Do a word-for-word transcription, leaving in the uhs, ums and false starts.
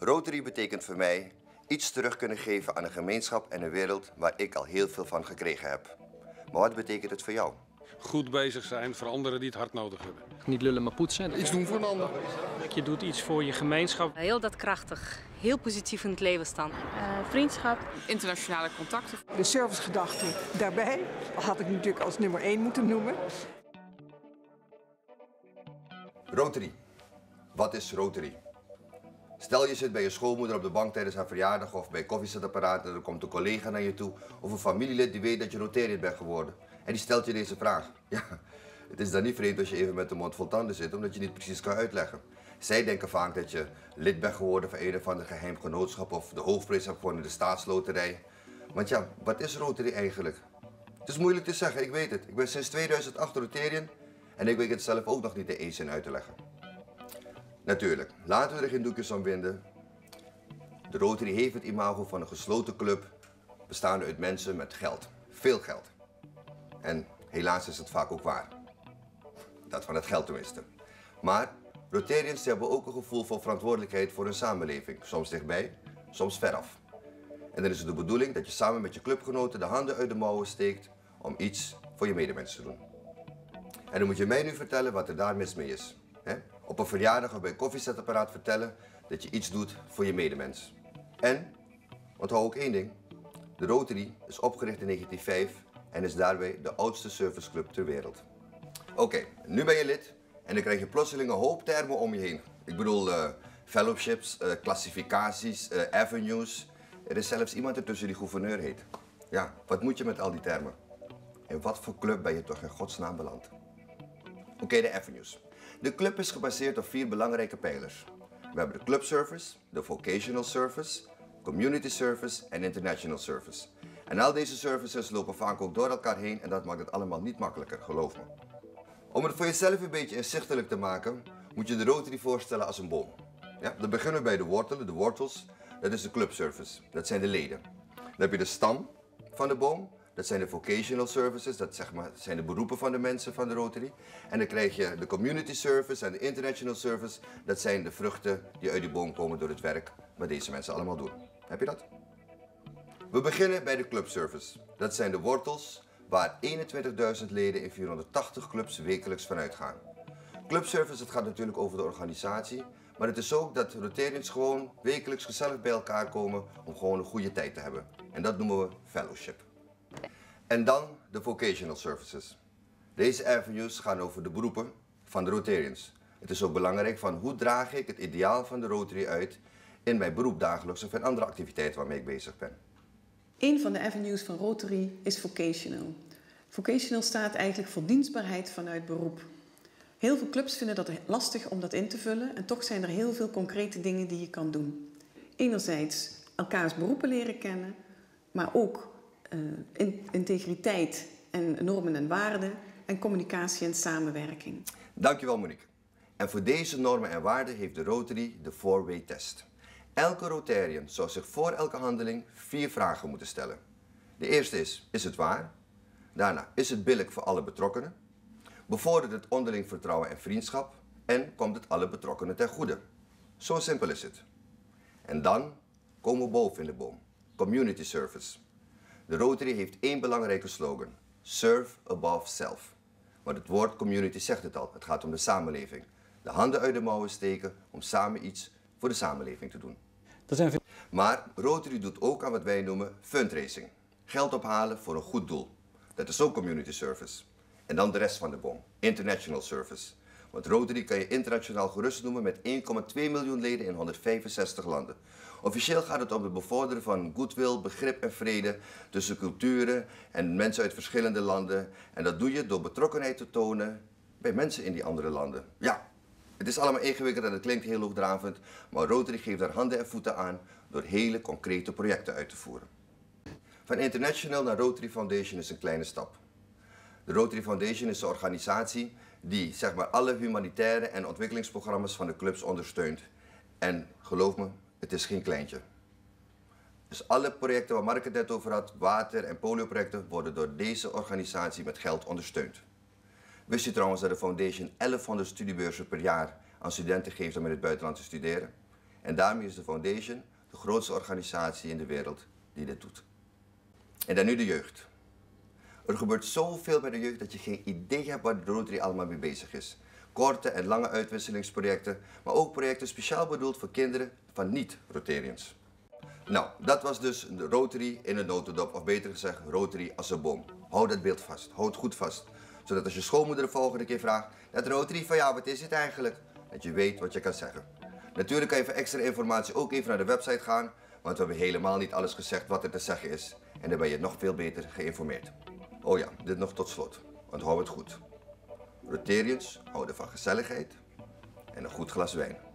Rotary betekent voor mij iets terug kunnen geven aan een gemeenschap en een wereld waar ik al heel veel van gekregen heb. Maar wat betekent het voor jou? Goed bezig zijn voor anderen die het hard nodig hebben. Niet lullen, maar poetsen. Iets doen voor een ander. Je doet iets voor je gemeenschap. Heel daadkrachtig, heel positief in het leven staan. Uh, vriendschap. Internationale contacten. De servicegedachte daarbij had ik natuurlijk als nummer één moeten noemen. Rotary. Wat is Rotary? Stel je zit bij je schoolmoeder op de bank tijdens haar verjaardag of bij koffiezetapparaat en er komt een collega naar je toe of een familielid die weet dat je Rotariër bent geworden. En die stelt je deze vraag. Ja, het is dan niet vreemd als je even met de mond vol tanden zit omdat je niet precies kan uitleggen. Zij denken vaak dat je lid bent geworden van een of ander geheim genootschap of de hoofdprijs hebt gewonnen in de staatsloterij. Want ja, wat is Rotary eigenlijk? Het is moeilijk te zeggen, ik weet het. Ik ben sinds tweeduizend acht Rotariër en ik weet het zelf ook nog niet in één zin uit te leggen. Natuurlijk, laten we er geen doekjes om winden. De Rotary heeft het imago van een gesloten club, bestaande uit mensen met geld. Veel geld. En helaas is het vaak ook waar. Dat van het geld tenminste. Maar Rotariërs hebben ook een gevoel van verantwoordelijkheid voor hun samenleving. Soms dichtbij, soms veraf. En dan is het de bedoeling dat je samen met je clubgenoten de handen uit de mouwen steekt om iets voor je medemensen te doen. En dan moet je mij nu vertellen wat er daar mis mee is. He? Op een verjaardag of bij een koffiezetapparaat vertellen dat je iets doet voor je medemens. En, onthoud ook één ding, de Rotary is opgericht in negentien nul vijf en is daarbij de oudste serviceclub ter wereld. Oké, okay, nu ben je lid en dan krijg je plotseling een hoop termen om je heen. Ik bedoel uh, fellowships, uh, klassificaties, uh, avenues. Er is zelfs iemand ertussen die gouverneur heet. Ja, wat moet je met al die termen? In wat voor club ben je toch in godsnaam beland? Oké, okay, de avenues. De club is gebaseerd op vier belangrijke pijlers. We hebben de club service, de vocational service, community service en international service. En al deze services lopen vaak ook door elkaar heen en dat maakt het allemaal niet makkelijker, geloof me. Om het voor jezelf een beetje inzichtelijk te maken, moet je de Rotary voorstellen als een boom. Ja, dan beginnen we bij de wortelen, de wortels. Dat is de club service, dat zijn de leden. Dan heb je de stam van de boom. Dat zijn de vocational services, dat zeg maar, zijn de beroepen van de mensen van de Rotary. En dan krijg je de community service en de international service. Dat zijn de vruchten die uit die boom komen door het werk wat deze mensen allemaal doen. Heb je dat? We beginnen bij de club service. Dat zijn de wortels waar eenentwintigduizend leden in vierhonderdtachtig clubs wekelijks van uitgaan. Club service, het gaat natuurlijk over de organisatie. Maar het is ook dat Rotariërs gewoon wekelijks gezellig bij elkaar komen om gewoon een goede tijd te hebben. En dat noemen we fellowship. En dan de vocational services. Deze avenues gaan over de beroepen van de Rotariërs. Het is ook belangrijk van hoe draag ik het ideaal van de Rotary uit in mijn beroep dagelijks of in andere activiteiten waarmee ik bezig ben. Een van de avenues van Rotary is vocational. Vocational staat eigenlijk voor dienstbaarheid vanuit beroep. Heel veel clubs vinden dat lastig om dat in te vullen en toch zijn er heel veel concrete dingen die je kan doen. Enerzijds elkaars beroepen leren kennen, maar ook uh, integriteit en normen en waarden en communicatie en samenwerking. Dankjewel Monique. En voor deze normen en waarden heeft de Rotary de four-way test. Elke Rotariër zou zich voor elke handeling vier vragen moeten stellen. De eerste is, is het waar? Daarna, is het billijk voor alle betrokkenen? Bevordert het onderling vertrouwen en vriendschap? En komt het alle betrokkenen ten goede? Zo simpel is het. En dan komen we boven in de boom. Community service. De Rotary heeft één belangrijke slogan. Serve above self. Maar het woord community zegt het al. Het gaat om de samenleving. De handen uit de mouwen steken om samen iets voor de samenleving te doen. Dat zijn... Maar Rotary doet ook aan wat wij noemen fundraising. Geld ophalen voor een goed doel. Dat is ook community service. En dan de rest van de boom. International service. Want Rotary kan je internationaal gerust noemen met één komma twee miljoen leden in honderdvijfenzestig landen. Officieel gaat het om het bevorderen van goodwill, begrip en vrede tussen culturen en mensen uit verschillende landen. En dat doe je door betrokkenheid te tonen bij mensen in die andere landen. Ja, het is allemaal ingewikkeld en het klinkt heel hoogdravend, maar Rotary geeft daar handen en voeten aan door hele concrete projecten uit te voeren. Van International naar Rotary Foundation is een kleine stap. De Rotary Foundation is een organisatie die zeg maar, alle humanitaire en ontwikkelingsprogramma's van de clubs ondersteunt. En geloof me, het is geen kleintje. Dus alle projecten waar Mark het net over had, water- en polioprojecten, worden door deze organisatie met geld ondersteund. Wist je trouwens dat de foundation elfhonderd studiebeurzen per jaar aan studenten geeft om in het buitenland te studeren? En daarmee is de Foundation de grootste organisatie in de wereld die dit doet. En dan nu de jeugd. Er gebeurt zoveel bij de jeugd dat je geen idee hebt waar de Rotary allemaal mee bezig is. Korte en lange uitwisselingsprojecten, maar ook projecten speciaal bedoeld voor kinderen van niet-Rotarians. Nou, dat was dus de Rotary in een notendop, of beter gezegd Rotary als een boom. Houd dat beeld vast, houd het goed vast. Zodat als je schoonmoeder de volgende keer vraagt, dat Rotary van ja, wat is dit eigenlijk? Dat je weet wat je kan zeggen. Natuurlijk kan je voor extra informatie ook even naar de website gaan, want we hebben helemaal niet alles gezegd wat er te zeggen is. En dan ben je nog veel beter geïnformeerd. Oh ja, dit nog tot slot, want hou het goed. Rotarians houden van gezelligheid en een goed glas wijn.